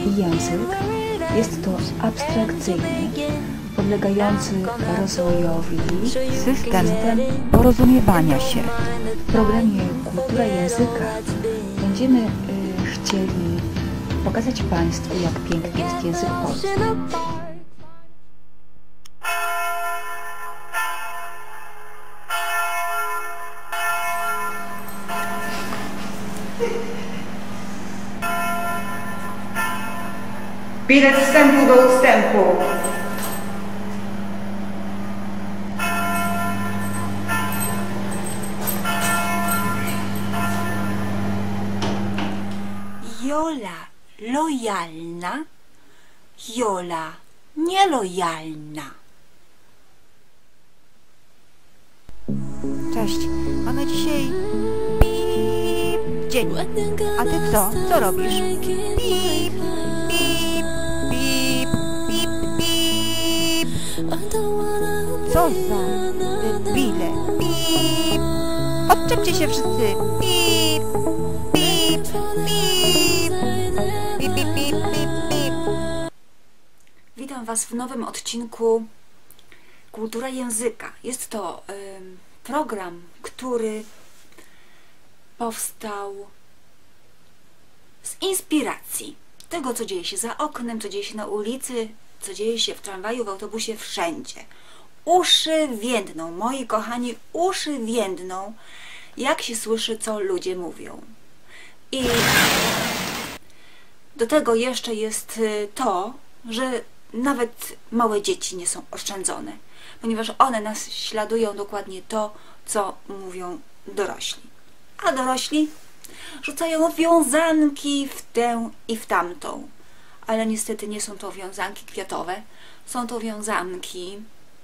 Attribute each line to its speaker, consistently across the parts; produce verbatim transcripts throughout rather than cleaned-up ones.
Speaker 1: język jest to abstrakcyjny, podlegający rozwojowi
Speaker 2: system porozumiewania się.
Speaker 1: W programie Kultura Języka będziemy y, chcieli pokazać Państwu, jak piękny jest język polski.
Speaker 3: Bilet wstępu do ustępu.
Speaker 4: Jola lojalna, Jola nielojalna.
Speaker 2: Cześć, mamy dzisiaj pip dzień. A ty co? Co robisz? Pip, pip, pip, pip, pip. Co za debile? Pip. Odczepcie się wszyscy. Pip, pip, pip. Pip, pip, pip, pip, pip.
Speaker 4: Witam Was w nowym odcinku Kultura Języka. Jest to y, program, który powstał z inspiracji tego, co dzieje się za oknem, co dzieje się na ulicy, co dzieje się w tramwaju, w autobusie, wszędzie. Uszy więdną, moi kochani, uszy więdną, jak się słyszy, co ludzie mówią. I do tego jeszcze jest to, że nawet małe dzieci nie są oszczędzone, ponieważ one nas śladują dokładnie to, co mówią dorośli. A dorośli rzucają wiązanki w tę i w tamtą. Ale niestety nie są to wiązanki kwiatowe, są to wiązanki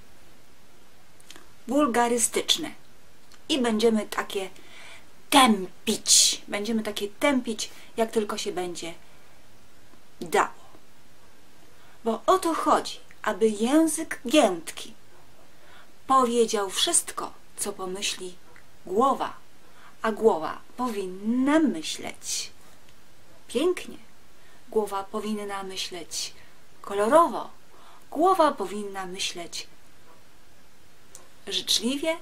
Speaker 4: wulgarystyczne. I będziemy takie tępić, będziemy takie tępić, jak tylko się będzie dało. Bo o to chodzi, aby język giętki powiedział wszystko, co pomyśli głowa, a głowa powinna myśleć pięknie, głowa powinna myśleć kolorowo, głowa powinna myśleć życzliwie,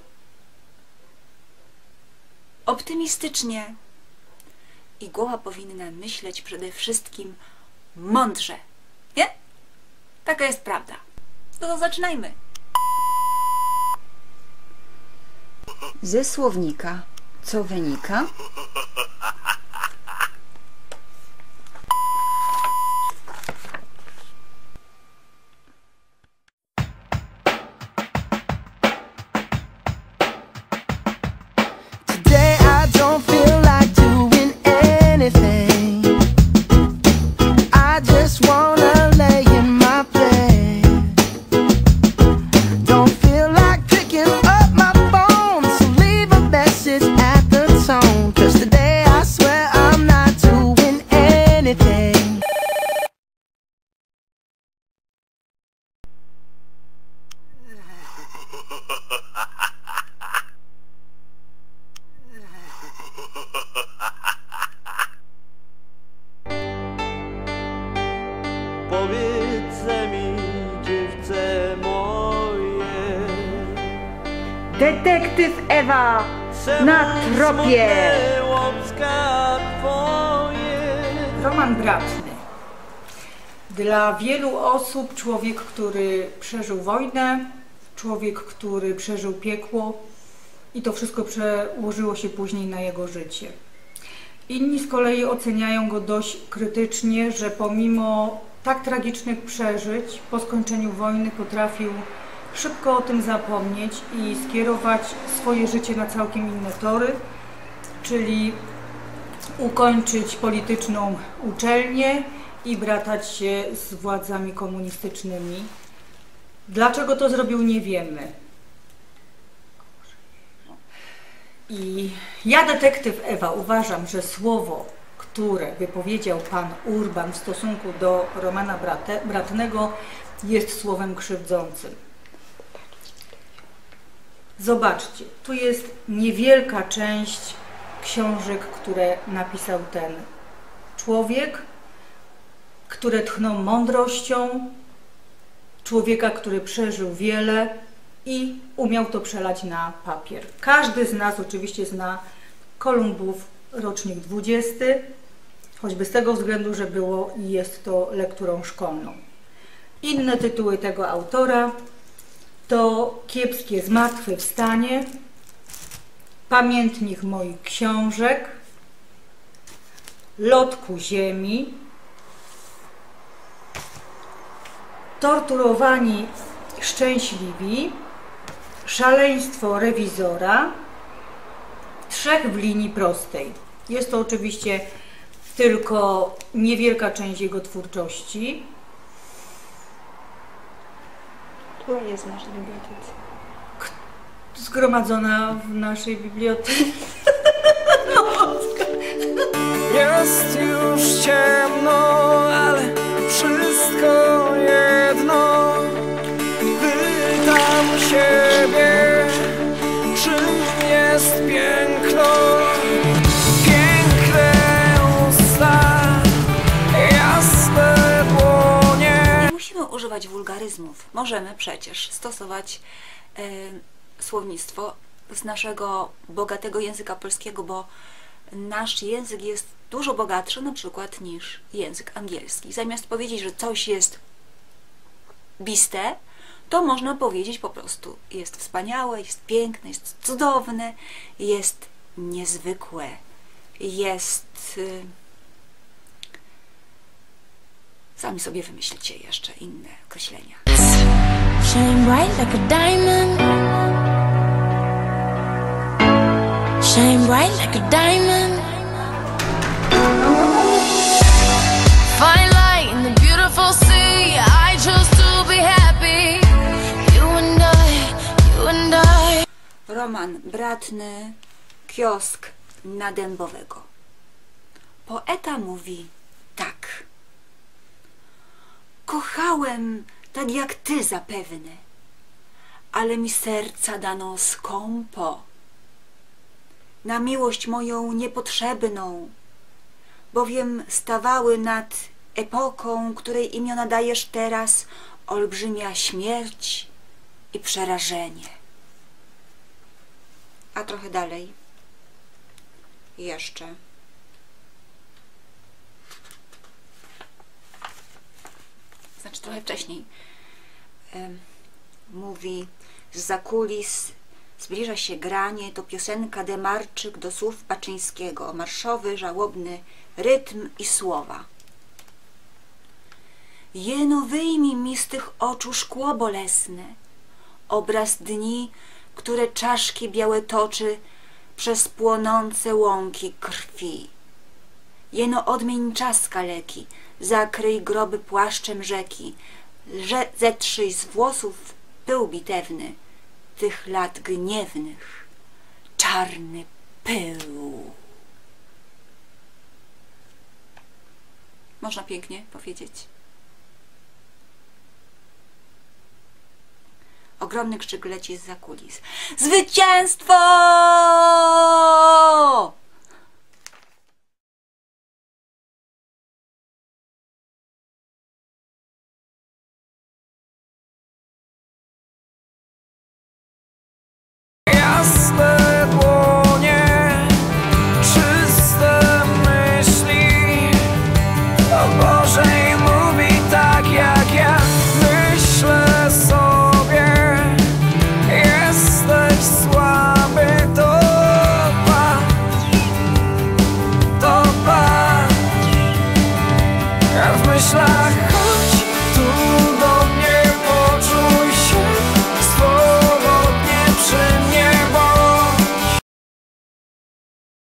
Speaker 4: optymistycznie i głowa powinna myśleć przede wszystkim mądrze. Nie? Taka jest prawda. No to zaczynajmy.
Speaker 1: Ze słownika co wynika?
Speaker 5: Today I don't feel like doing anything. I just wanna lay in my bed. Don't feel like picking up my phone, so leave a message at the tone. 'Cause today I swear I'm not doing anything.
Speaker 6: Powiedz mi, dziewczę moje,
Speaker 3: Detektyw Ewa na tropie.
Speaker 6: łapska twoje.
Speaker 7: Roman Bratny. Dla wielu osób człowiek, który przeżył wojnę, człowiek, który przeżył piekło i to wszystko przełożyło się później na jego życie. Inni z kolei oceniają go dość krytycznie, że pomimo tak tragicznych przeżyć po skończeniu wojny potrafił szybko o tym zapomnieć i skierować swoje życie na całkiem inne tory, czyli ukończyć polityczną uczelnię i bratać się z władzami komunistycznymi. Dlaczego to zrobił, nie wiemy. I ja, detektyw Ewa, uważam, że słowo, które wypowiedział pan Urban w stosunku do Romana Bratnego, jest słowem krzywdzącym. Zobaczcie, tu jest niewielka część książek, które napisał ten człowiek. które tchną mądrością, człowieka, który przeżył wiele i umiał to przelać na papier. Każdy z nas oczywiście zna Kolumbów, rocznik dwudziesty, choćby z tego względu, że było i jest to lekturą szkolną. Inne tytuły tego autora to Kiepskie zmartwychwstanie, Pamiętnik moich książek, Lot ku ziemi, Torturowani szczęśliwi, Szaleństwo rewizora, Trzech w linii prostej. Jest to oczywiście tylko niewielka część jego twórczości.
Speaker 1: Która jest w naszej bibliotece?
Speaker 7: Zgromadzona w naszej bibliotece.
Speaker 6: Jest już ciemno, ale wszystko jedno. Pytam siebie, czym jest piękno. Piękne usta, jasne dłonie.
Speaker 4: Nie musimy używać wulgaryzmów. Możemy przecież stosować e, słownictwo z naszego bogatego języka polskiego, bo nasz język jest dużo bogatszy na przykład niż język angielski. Zamiast powiedzieć, że coś jest biste, to można powiedzieć po prostu jest wspaniałe, jest piękne, jest cudowne, jest niezwykłe, jest... Yy... Sami sobie wymyślicie jeszcze inne określenia.
Speaker 8: Shine bright like a diamond. Shine bright like a diamond. Fine light in the beautiful sea. I chose to be happy. You and I, you and I.
Speaker 4: Roman Bratny, Kiosk na Dębowego. Poeta mówi tak. Kochałem tak jak ty zapewne, ale mi serca dano skąpo. Na miłość moją niepotrzebną, bowiem stawały nad epoką, której imiona dajesz teraz, olbrzymia śmierć i przerażenie. A trochę dalej jeszcze. Znaczy trochę wcześniej um, mówi zza kulis zbliża się granie, to piosenka Demarczyk do słów Baczyńskiego, marszowy, żałobny rytm i słowa. Jeno wyjmij mi z tych oczu szkło bolesne, obraz dni, które czaszki białe toczy przez płonące łąki krwi. Jeno odmień czas kaleki, zakryj groby płaszczem rzeki, zetrzyj z włosów pył bitewny, tych lat gniewnych, czarny pył. Można pięknie powiedzieć. Ogromny krzyk leci zza kulis. Zwycięstwo!